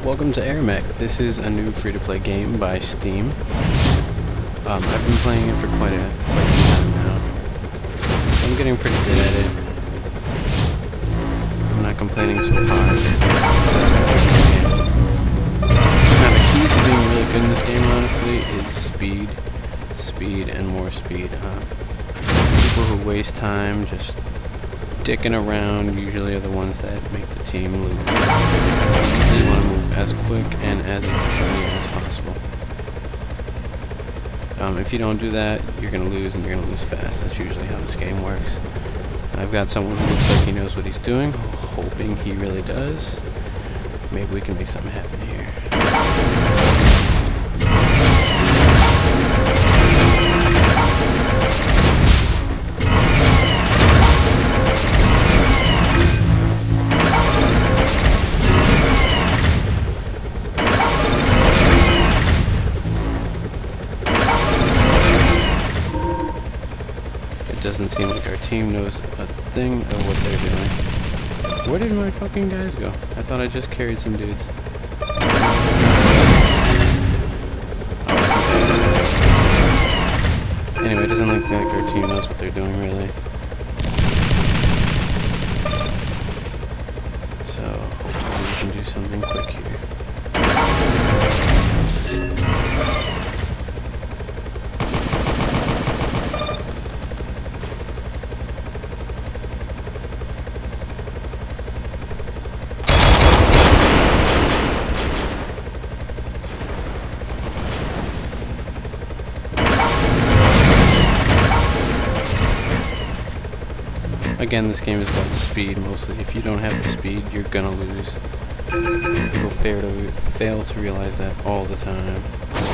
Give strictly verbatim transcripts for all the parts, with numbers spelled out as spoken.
welcome to AirMech. This is a new free-to-play game by Steam. Um, I've been playing it for quite a quite some time now. So I'm getting pretty good at it. I'm not complaining so far. Now the key to being really good in this game, honestly, is speed. Speed and more speed. Uh, people who waste time just dicking around usually are the ones that make the team lose. You usually want to move as quick and as efficiently as possible. Um, if you don't do that, you're going to lose, and you're going to lose fast. That's usually how this game works. I've got someone who looks like he knows what he's doing, hoping he really does. Maybe we can make something happen here. Doesn't seem like our team knows a thing of what they're doing. Where did my fucking guys go? I thought I just carried some dudes. Oh, anyway, it doesn't look like our team knows what they're doing, really. So, hopefully we can do something quick here. Again, this game is about speed mostly. If you don't have the speed, you're gonna lose. People fail to, fail to realize that all the time.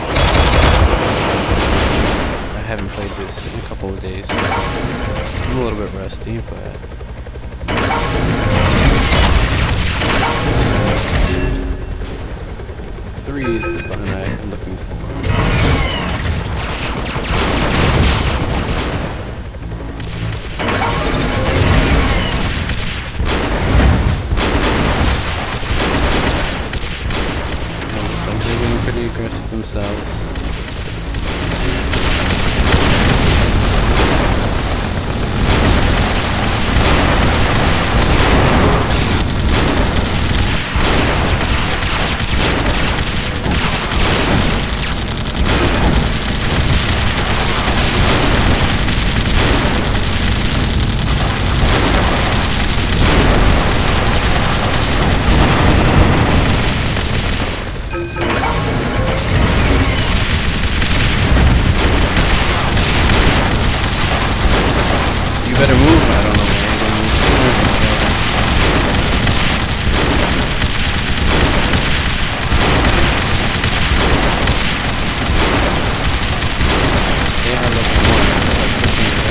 I haven't played this in a couple of days, so I'm a little bit rusty, but... Three is the button I'm looking for. Pretty aggressive themselves. Better move, I don't know where you're going to move sooner. They are looking more like pushing it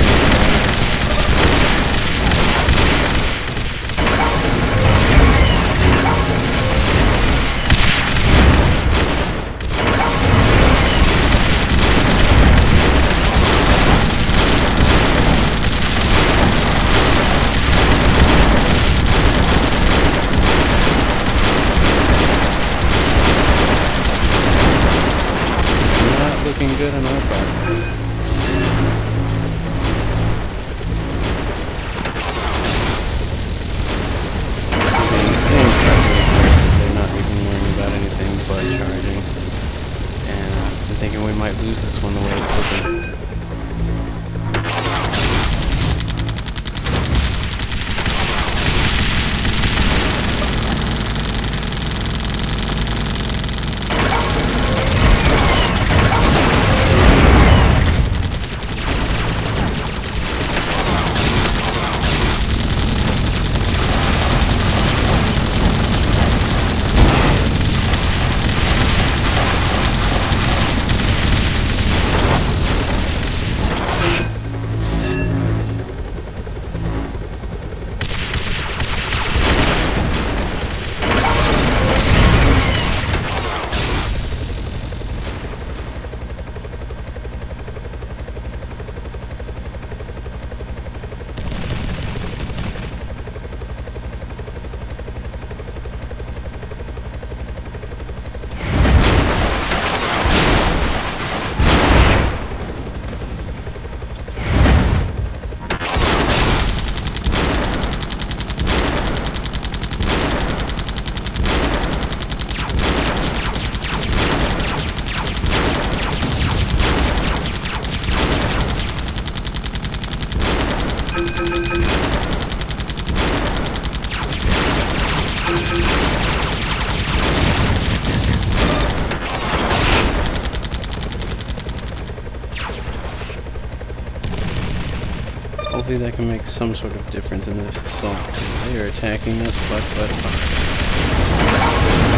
looking good on our part. Being incredibly aggressive, they're not even worrying about anything but charging. And uh, I'm thinking we might lose this one the way it's looking. hopefully that can make some sort of difference in this assault. They are attacking us, but, but, but.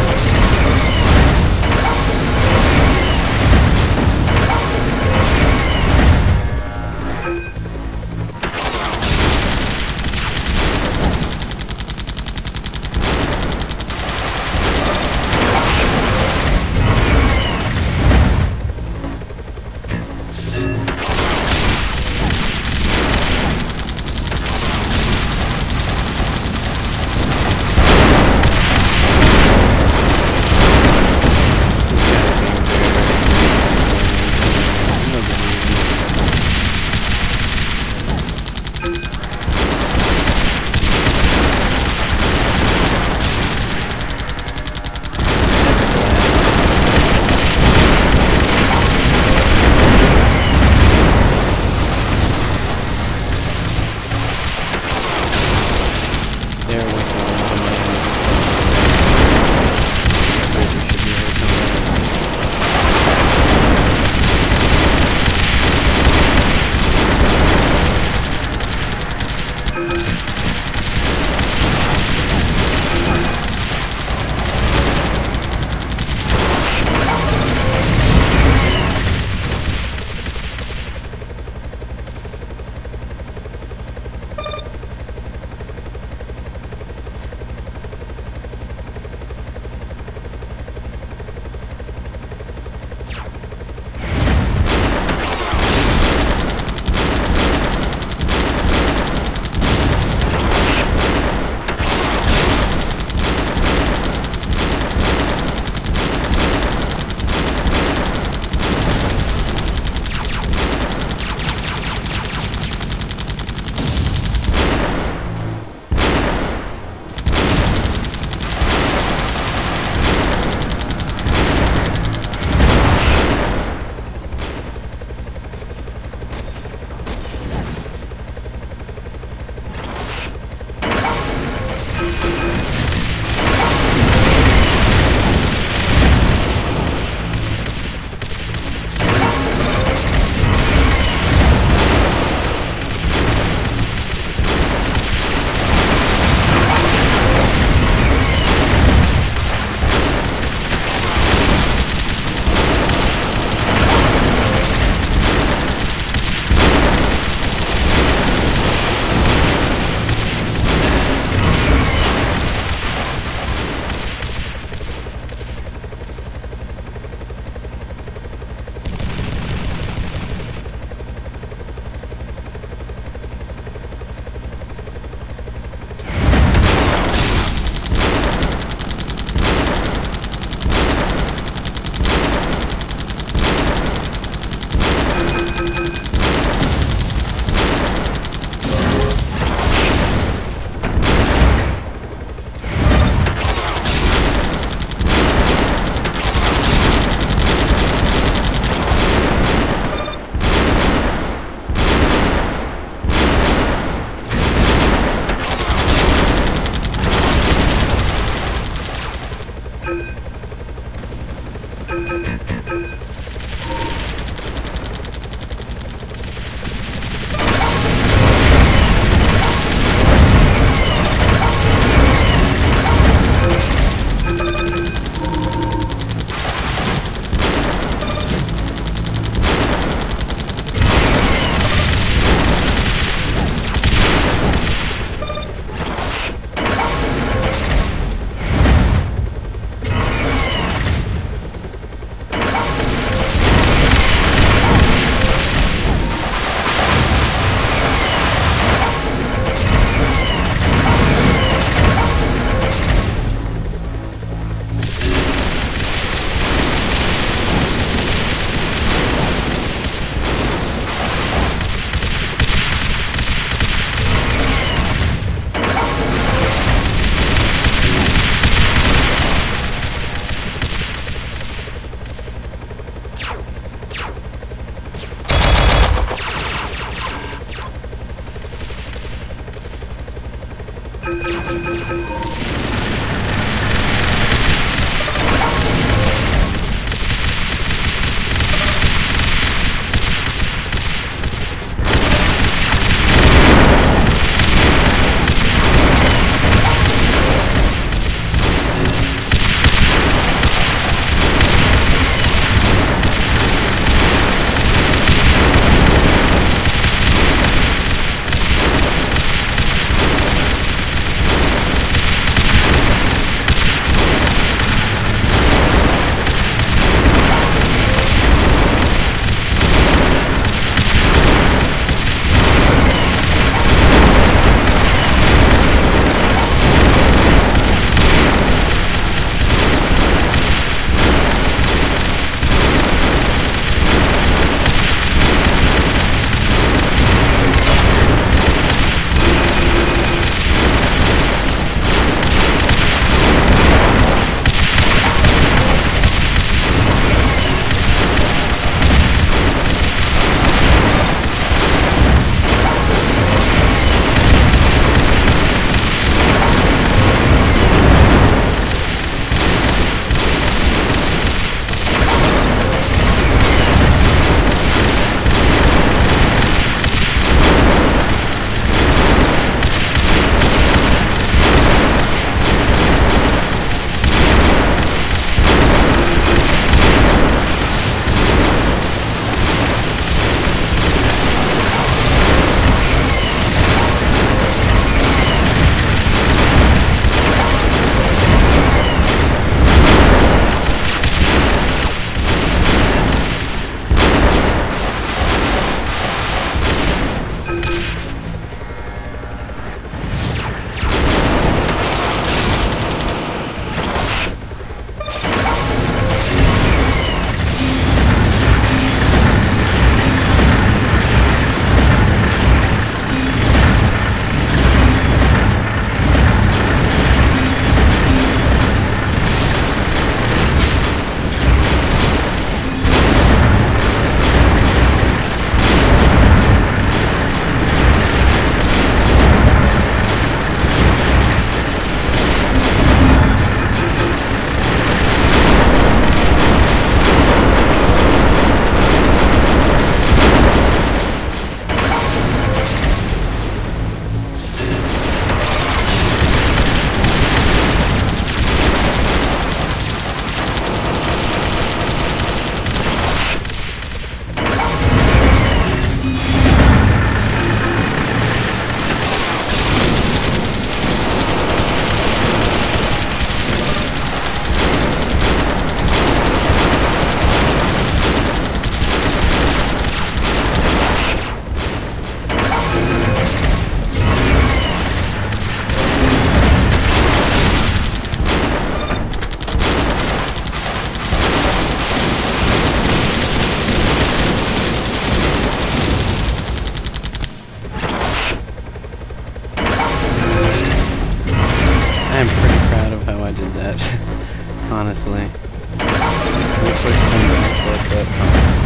honestly. We pushed them back, but, but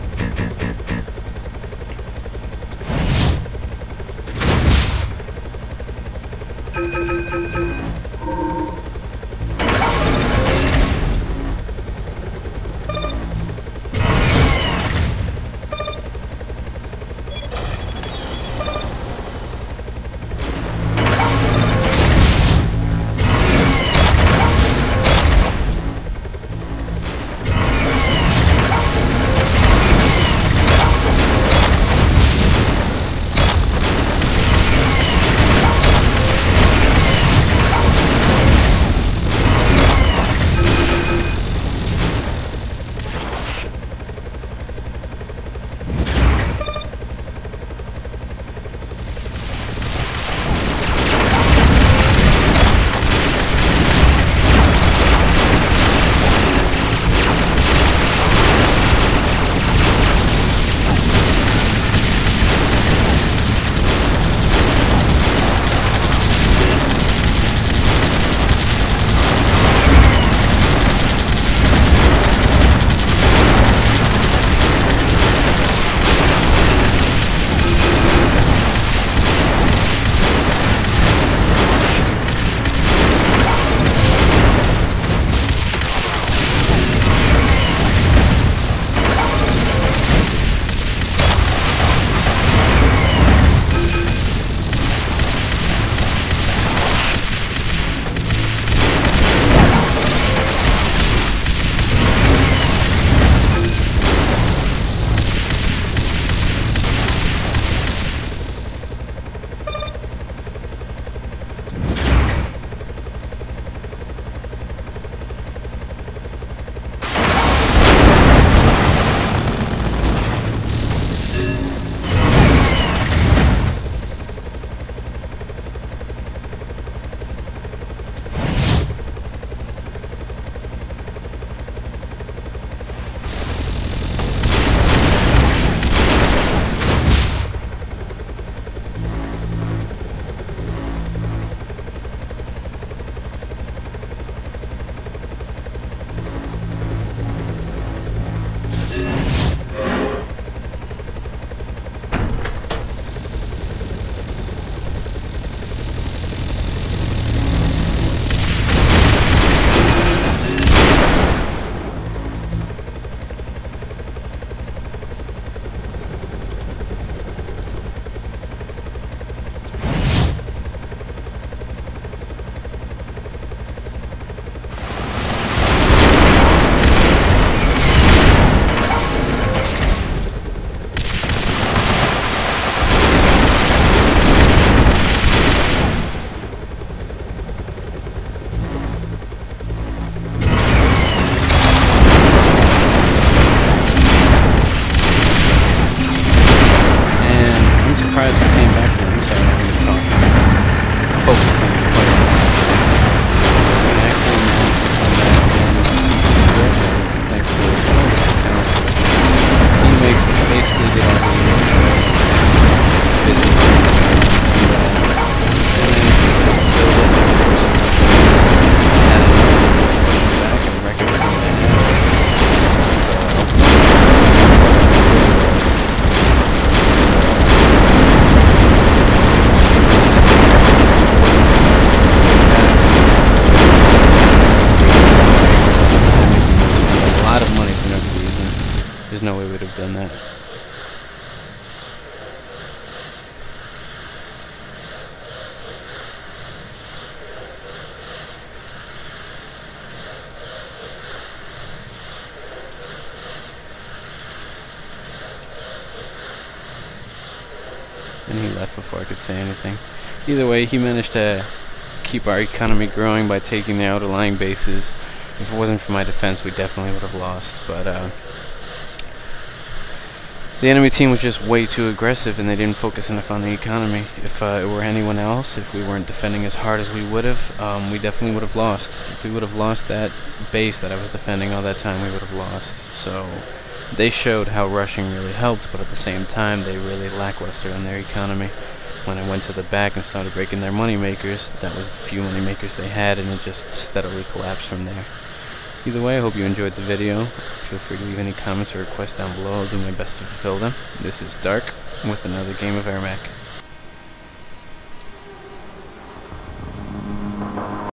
There's no way we would have done that. And he left before I could say anything. Either way, he managed to keep our economy growing by taking the outlying bases. If it wasn't for my defense, we definitely would have lost. But uh, the enemy team was just way too aggressive, and they didn't focus enough on the economy. If uh, it were anyone else, if we weren't defending as hard as we would have, um, we definitely would have lost. If we would have lost that base that I was defending all that time, we would have lost. So they showed how rushing really helped, but at the same time, they really lackluster on their economy. When I went to the back and started breaking their money makers, that was the few money makers they had, and it just steadily collapsed from there. Either way, I hope you enjoyed the video. Feel free to leave any comments or requests down below. I'll do my best to fulfill them. This is Dark with another game of AirMech.